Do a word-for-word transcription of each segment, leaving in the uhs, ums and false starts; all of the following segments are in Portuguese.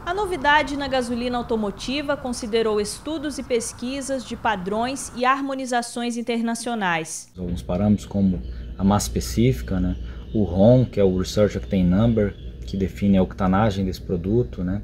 A novidade na gasolina automotiva considerou estudos e pesquisas de padrões e harmonizações internacionais. Alguns parâmetros como a massa específica, né? O R O N, que é o Research Octane Number, que define a octanagem desse produto, né?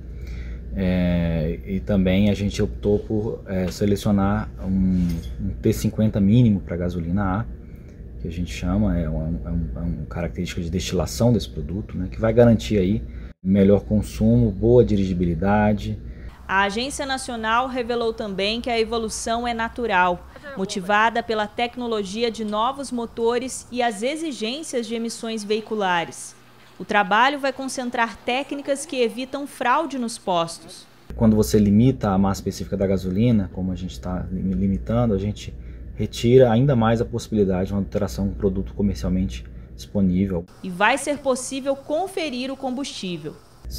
É, e também a gente optou por é, selecionar um, um P cinquenta mínimo para gasolina A, que a gente chama, é uma, é um, é uma característica de destilação desse produto, né? Que vai garantir aí melhor consumo, boa dirigibilidade. A Agência Nacional revelou também que a evolução é natural, motivada pela tecnologia de novos motores e as exigências de emissões veiculares. O trabalho vai concentrar técnicas que evitam fraude nos postos. Quando você limita a massa específica da gasolina, como a gente está limitando, a gente retira ainda mais a possibilidade de uma alteração do produto comercialmente disponível. E vai ser possível conferir o combustível.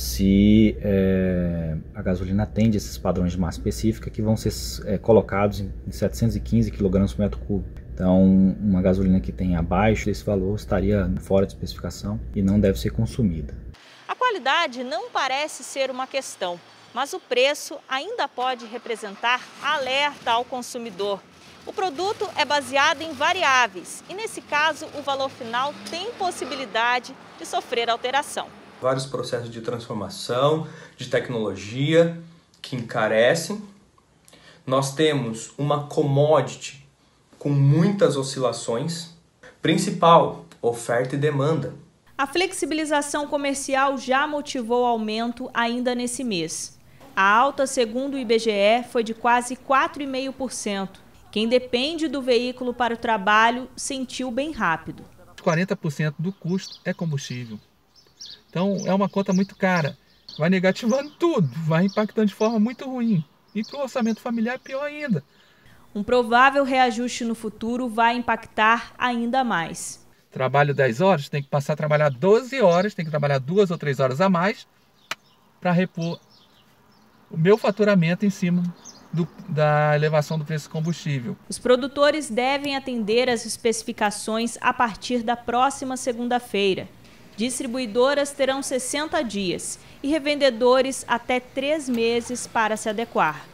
Se é, a gasolina atende esses padrões de massa específica que vão ser é, colocados em setecentos e quinze quilogramas por metro cúbico. Então, uma gasolina que tem abaixo desse valor estaria fora de especificação e não deve ser consumida. A qualidade não parece ser uma questão, mas o preço ainda pode representar alerta ao consumidor. O produto é baseado em variáveis e, nesse caso, o valor final tem possibilidade de sofrer alteração. Vários processos de transformação, de tecnologia que encarecem. Nós temos uma commodity com muitas oscilações. Principal, oferta e demanda. A flexibilização comercial já motivou o aumento ainda nesse mês. A alta, segundo o I B G E, foi de quase quatro vírgula cinco por cento. Quem depende do veículo para o trabalho sentiu bem rápido. quarenta por cento do custo é combustível. Então é uma conta muito cara. Vai negativando tudo, vai impactando de forma muito ruim. E para o orçamento familiar é pior ainda. Um provável reajuste no futuro vai impactar ainda mais. Trabalho dez horas, tem que passar a trabalhar doze horas, tem que trabalhar duas ou três horas a mais para repor o meu faturamento em cima Do, da elevação do preço do combustível. Os produtores devem atender às especificações a partir da próxima segunda-feira. Distribuidoras terão sessenta dias e revendedores até três meses para se adequar.